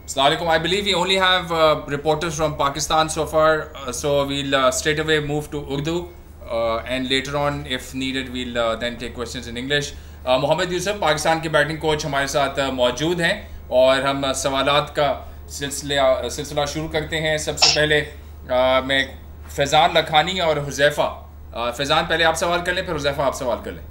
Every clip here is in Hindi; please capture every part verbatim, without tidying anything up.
Assalamualaikum. I believe we only have uh, reporters from Pakistan so far, uh, so we'll uh, straight away move to Urdu, uh, and later on, if needed, we'll uh, then take questions in English. Uh, Mohammad Yusuf Pakistan के बैटिंग कोच हमारे साथ uh, मौजूद हैं और हम uh, सवालात का सिलसिला सिलसिला शुरू करते हैं. सबसे पहले uh, मैं फैज़ान लखानी और हुज़ैफ़ा, uh, फैज़ान पहले आप सवाल कर लें, फिर हुज़ैफ़ा आप सवाल कर लें.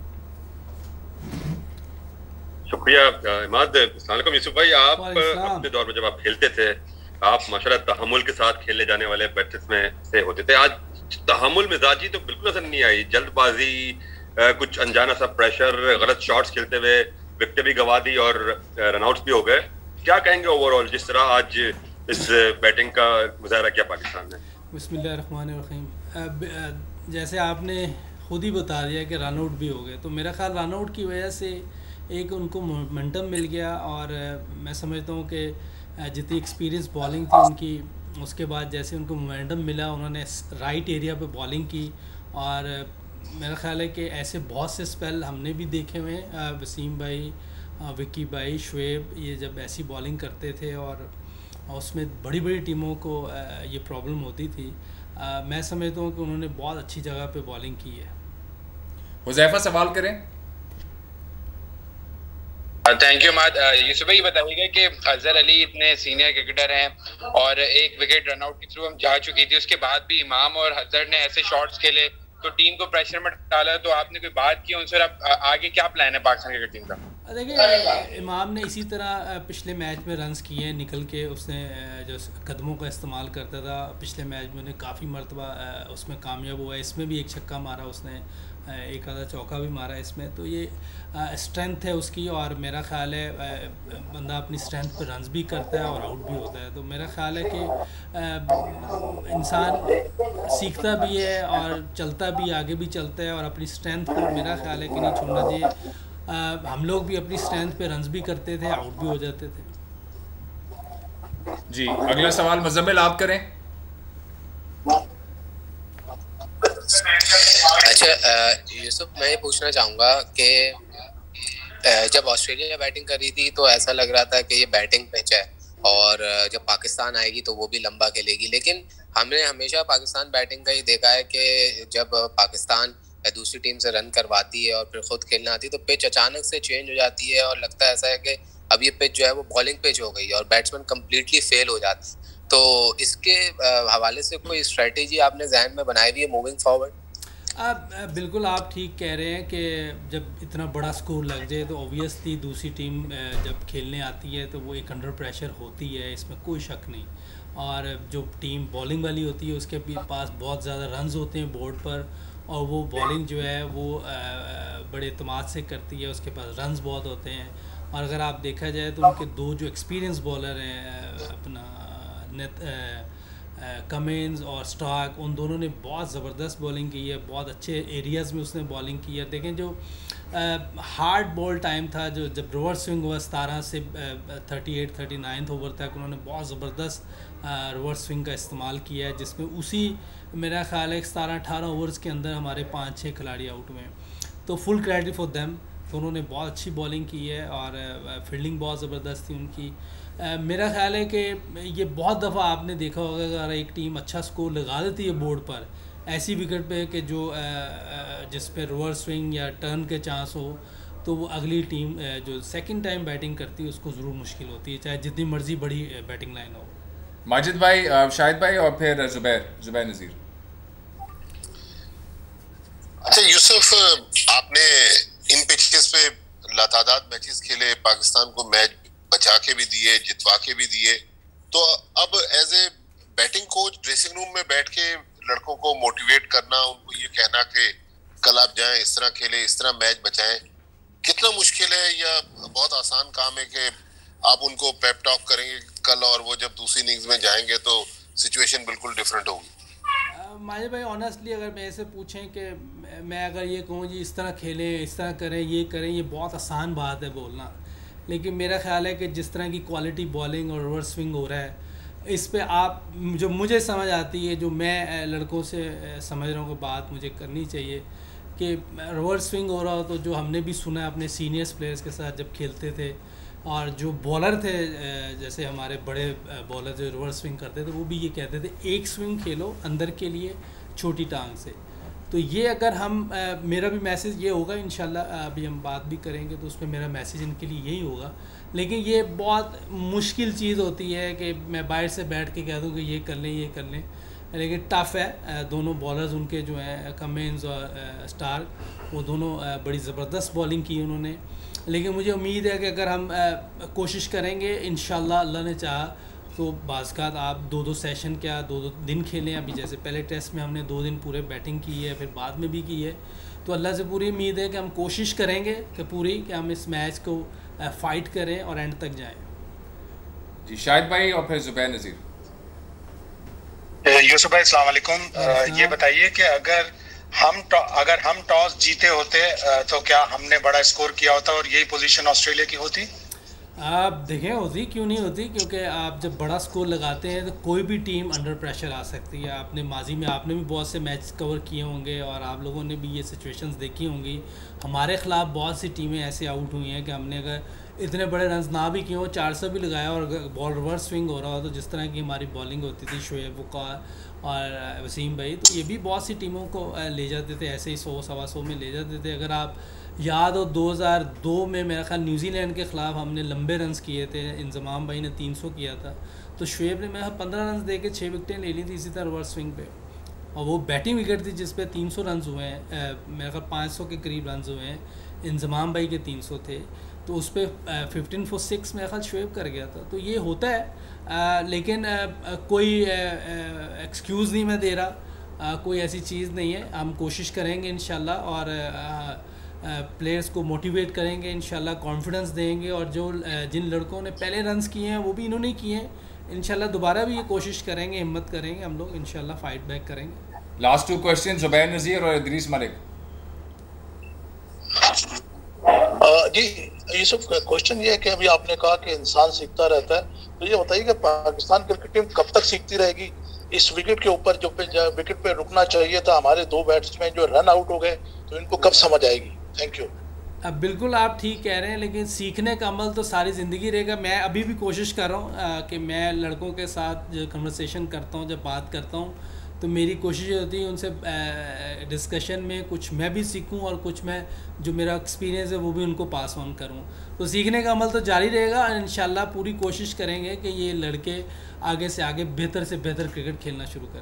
शुक्रिया इमाद. अस्सलाम यूसुफ भाई, आप अपने दौर में जब आप खेलते थे, आप माशाल्लाह तहम्मुल के साथ खेलने जाने वाले बैट्समैन में से होते थे. आज तहम्मुल मिजाजी तो बिल्कुल नजर नहीं आई. जल्दबाजी, कुछ अनजाना सा प्रेशर, गलत शॉट्स खेलते हुए विकेट भी गवा दी और रनआउट्स भी हो गए. क्या कहेंगे ओवरऑल जिस तरह आज इस बैटिंग का मुजाहरा किया पाकिस्तान ने? बिस्मिल्लाहिर्रहमानिर्रहीम. जैसे आपने खुद ही बता दिया कि रनआउट भी हो गए, तो मेरा ख्याल रनआउट की वजह से एक उनको मोमेंटम मिल गया और मैं समझता हूँ कि जितनी एक्सपीरियंस बॉलिंग थी उनकी, उसके बाद जैसे उनको मोमेंटम मिला उन्होंने राइट एरिया पे बॉलिंग की. और मेरा ख्याल है कि ऐसे बहुत से स्पेल हमने भी देखे हुए हैं. वसीम भाई, विक्की भाई, शुएब, ये जब ऐसी बॉलिंग करते थे और उसमें बड़ी बड़ी टीमों को ये प्रॉब्लम होती थी. मैं समझता हूँ कि उन्होंने बहुत अच्छी जगह पे बॉलिंग की है. हुज़ैफ़ा सवाल करें. थैंक यू माद. यूसुफ भाई बताइएगा कि अजहर अली इतने सीनियर क्रिकेटर हैं और एक विकेट रनआउट के थ्रू हम जा चुकी थी, उसके बाद भी इमाम और अजहर ने ऐसे शॉट्स खेले तो टीम को प्रेशर में डाला. तो आपने कोई बात की उनसे? अब आगे क्या प्लान है पाकिस्तान क्रिकेट टीम का? देखिए, इमाम ने इसी तरह पिछले मैच में रन्स किए हैं निकल के. उसने जो कदमों का इस्तेमाल करता था पिछले मैच में, उन्हें काफ़ी मरतबा उसमें कामयाब हुआ है. इसमें भी एक छक्का मारा उसने, एक आधा चौका भी मारा इसमें. तो ये स्ट्रेंथ है उसकी और मेरा ख़्याल है बंदा अपनी स्ट्रेंथ पर रन्स भी करता है और आउट भी होता है. तो मेरा ख़्याल है कि इंसान सीखता भी है और चलता भी, आगे भी चलता है और अपनी स्ट्रेंथ को मेरा ख्याल है कि नहीं छोड़ना चाहिए. हम लोग भी अपनी स्ट्रेंथ पे रन्स भी करते थे, आउट भी हो जाते थे. जी, अगला सवाल मुज़म्मिल आप करें. अच्छा यूसुफ, मैं ये पूछना चाहूँगा कि जब ऑस्ट्रेलिया बैटिंग कर रही थी तो ऐसा लग रहा था कि ये बैटिंग पिच है और जब पाकिस्तान आएगी तो वो भी लंबा खेलेगी. लेकिन हमने हमेशा पाकिस्तान बैटिंग का ही देखा है कि जब पाकिस्तान दूसरी टीम से रन करवाती है और फिर खुद खेलना आती है तो पिच अचानक से चेंज हो जाती है और लगता है ऐसा है कि अब ये पिच जो है वो बॉलिंग पिच हो गई है और बैट्समैन कम्प्लीटली फेल हो जाते हैं. तो इसके हवाले से कोई स्ट्रेटेजी आपने जहन में बनाई हुई है मूविंग फॉरवर्ड? आप बिल्कुल आप ठीक कह रहे हैं कि जब इतना बड़ा स्कोर लग जाए तो ऑब्वियसली दूसरी टीम जब खेलने आती है तो वो एक अंडर प्रेशर होती है, इसमें कोई शक नहीं. और जो टीम बॉलिंग वाली होती है उसके पास बहुत ज़्यादा रन्स होते हैं बोर्ड पर और वो बॉलिंग जो है वो बड़े एतमाद से करती है, उसके पास रन्स बहुत होते हैं. और अगर आप देखा जाए तो उनके दो जो एक्सपीरियंस बॉलर हैं, अपना नेत कमिंस और स्टार्क, उन दोनों ने बहुत ज़बरदस्त बॉलिंग की है, बहुत अच्छे एरियाज़ में उसने बॉलिंग की है. देखें जो हार्ड बॉल टाइम था, जो जब रिवर्स स्विंग हुआ सतारह से thirty eight thirty ninth over तक, उन्होंने बहुत ज़बरदस्त रिवर्स स्विंग का इस्तेमाल किया है, जिसमें उसी मेरा ख्याल है सतारह अठारह ओवर्स के अंदर हमारे पाँच छः खिलाड़ी आउट हुए हैं. तो फुल क्रेडिट फॉर देम. तो उन्होंने बहुत अच्छी बॉलिंग की है और फील्डिंग बहुत ज़बरदस्त थी उनकी. Uh, मेरा ख्याल है कि ये बहुत दफ़ा आपने देखा होगा अगर एक टीम अच्छा स्कोर लगा देती है बोर्ड पर ऐसी विकेट पे कि जो uh, uh, जिस पे रिवर्स स्विंग या टर्न के चांस हो, तो वो अगली टीम uh, जो सेकंड टाइम बैटिंग करती है उसको ज़रूर मुश्किल होती है, चाहे जितनी मर्जी बड़ी बैटिंग लाइन हो. माजिद भाई, शाहिद भाई और फिर जुबैर जुबैर नज़ीर. अच्छा यूसुफ, आपने इन पिचेस पे लातादाद मैचेस खेले, पाकिस्तान को मैच बचा के भी दिए, जितवा के भी दिए. तो अब as a batting coach dressing room में बैठ के लड़कों को मोटिवेट करना, उनको ये कहना कि कल आप जाएं, इस तरह खेलें, इस तरह मैच बचाएं, कितना मुश्किल है या बहुत आसान काम है कि आप उनको पेप टॉक करेंगे कल और वो जब दूसरी इनिंग्स में जाएंगे तो सिचुएशन बिल्कुल डिफरेंट होगी? माजे भाई ऑनेस्टली अगर मेरे से पूछें कि मैं अगर ये कहूँ जी इस तरह खेलें, इस तरह करें, ये करें, ये बहुत आसान बात है बोलना. लेकिन मेरा ख्याल है कि जिस तरह की क्वालिटी बॉलिंग और रिवर्स स्विंग हो रहा है, इस पे आप जो मुझे समझ आती है, जो मैं लड़कों से समझ रहा हूँ कि बात मुझे करनी चाहिए कि रिवर्स स्विंग हो रहा हो तो जो हमने भी सुना है अपने सीनियर्स प्लेयर्स के साथ जब खेलते थे और जो बॉलर थे जैसे हमारे बड़े बॉलर जो रिवर्स स्विंग करते थे वो भी ये कहते थे एक स्विंग खेलो अंदर के लिए छोटी टांग से। तो ये अगर हम मेरा भी मैसेज ये होगा इंशाल्लाह, अभी हम बात भी करेंगे तो उसमें मेरा मैसेज इनके लिए यही होगा। लेकिन ये बहुत मुश्किल चीज़ होती है कि मैं बाहर से बैठ के कह दूँ कि ये कर लें ये कर लें, लेकिन टफ़ है। दोनों बॉलर्स उनके जो हैं कमिंस और स्टार्क वो दोनों बड़ी ज़बरदस्त बॉलिंग की उन्होंने। लेकिन मुझे उम्मीद है कि अगर हम कोशिश करेंगे इंशाल्लाह अल्लाह ने चाहा तो बाज़ आप दो दो सेशन क्या दो दो दिन खेलें। अभी जैसे पहले टेस्ट में हमने दो दिन पूरे बैटिंग की है, फिर बाद में भी की है, तो अल्लाह से पूरी उम्मीद है कि हम कोशिश करेंगे कि पूरी कि हम इस मैच को फ़ाइट करें और एंड तक जाएं। जी शाहिद भाई और फिर ज़ुबैर नज़ीर। यूसुफ भाई अस्सलाम वालेकुम। ये बताइए कि अगर हम अगर हम टॉस जीते होते तो क्या हमने बड़ा स्कोर किया होता और यही पोजीशन ऑस्ट्रेलिया की होती? आप देखें होती, क्यों नहीं होती, क्योंकि आप जब बड़ा स्कोर लगाते हैं तो कोई भी टीम अंडर प्रेशर आ सकती है। आपने माजी में आपने भी बहुत से मैच कवर किए होंगे और आप लोगों ने भी ये सिचुएशंस देखी होंगी। हमारे ख़िलाफ़ बहुत सी टीमें ऐसे आउट हुई हैं कि हमने अगर इतने बड़े रन्स ना भी किए हो, चार सौ भी लगाया और बॉल रिवर्स स्विंग हो रहा हो, तो जिस तरह की हमारी बॉलिंग होती थी शोएब वक़ार और वसीम भाई, तो ये भी बहुत सी टीमों को ले जाते थे, ऐसे ही सौ सवा सौ में ले जाते थे। अगर आप याद हो दो हज़ार दो में मेरा ख्याल न्यूजीलैंड के ख़िलाफ़ हमने लंबे रन्स किए थे, इंजमाम भाई ने तीन सौ किया था, तो शुएब ने मेरा पंद्रह रन दे के छः विकटें ले ली थी इसी तरह रिवर्स स्विंग पे, और वो बैटिंग विकेट थी जिस पे तीन सौ रन हुए हैं, मेरे ख्याल पाँच सौ के करीब रन हुए हैं, इंजमाम भाई के तीन सौ थे, तो उस पर फिफ्टीन फॉर सिक्स मेरा ख्याल शुएब कर गया था। तो ये होता है, आ, लेकिन आ, आ, कोई एक्सक्यूज़ नहीं मैं दे रहा, आ, कोई ऐसी चीज़ नहीं है। हम कोशिश करेंगे इंशाल्लाह और प्लेयर्स को मोटिवेट करेंगे इंशाल्लाह, कॉन्फिडेंस देंगे, और जो जिन लड़कों ने पहले रन्स किए हैं वो भी इन्होंने किए हैं, इंशाल्लाह दोबारा भी ये कोशिश करेंगे, हिम्मत करेंगे हम लोग, इंशाल्लाह फाइट बैक करेंगे। Last two question Zubair Nazir और इदरीस मलिक। जी यूसुफ, क्वेश्चन ये है कि अभी आपने कहा कि इंसान सीखता रहता है, तो ये बताइए कि पाकिस्तान क्रिकेट टीम कब तक सीखती रहेगी इस विकेट के ऊपर, जो पे विकेट पे रुकना चाहिए था हमारे दो बैट्समैन जो रन आउट हो गए, तो इनको कब समझ आएगी? Thank you. अब बिल्कुल आप ठीक कह रहे हैं, लेकिन सीखने का अमल तो सारी ज़िंदगी रहेगा। मैं अभी भी कोशिश कर रहा हूँ कि मैं लड़कों के साथ जो कन्वर्सेशन करता हूँ, जब बात करता हूँ, तो मेरी कोशिश होती है उनसे डिस्कशन में कुछ मैं भी सीखूं और कुछ मैं जो मेरा एक्सपीरियंस है वो भी उनको पास ऑन करूं। तो सीखने का अमल तो जारी रहेगा और इंशाल्लाह पूरी कोशिश करेंगे कि ये लड़के आगे से आगे बेहतर से बेहतर क्रिकेट खेलना शुरू करें।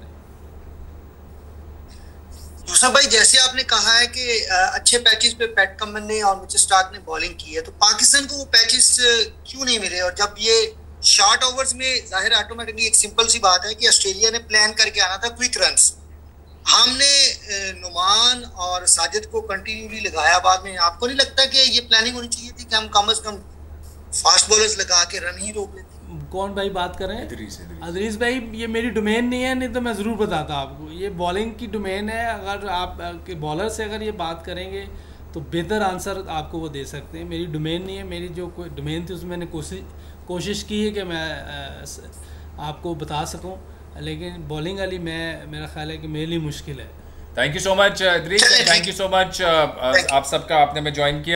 यूसुफ भाई, जैसे आपने कहा है कि अच्छे पैचेस पे पैट कमिंस ने और मिचेल स्टार्क ने बॉलिंग की है, तो पाकिस्तान को वो पैचेस क्यों नहीं मिले? और जब ये शॉर्ट ओवर्स में जाहिर ऑटोमेटिकली एक सिंपल सी बात है कि ऑस्ट्रेलिया ने प्लान करके आना था क्विक रन्स, हमने नुमान और साजिद को कंटिन्यूली लगाया बाद में। आपको नहीं लगता कि ये प्लानिंग होनी चाहिए थी कि हम कम अज कम फास्ट बॉलर्स लगा के रन ही रोक लेते? कौन भाई बात कर रहे हैं? अदरीस भाई, ये मेरी डोमेन नहीं है, नहीं तो मैं ज़रूर बताता आपको। ये बॉलिंग की डोमेन है, अगर आप बॉलर से अगर ये बात करेंगे तो बेहतर आंसर आपको वो दे सकते हैं। मेरी डोमेन नहीं है, मेरी जो कोई डोमेन थी उसमें मैंने कोशिश कोशिश की है कि मैं आपको बता सकूं, लेकिन बॉलिंग वाली मैं मेरा ख्याल है कि मेरे लिए मुश्किल है। Thank you so much Idrees, thank you so much आप सबका, आपने में ज्वाइन किया।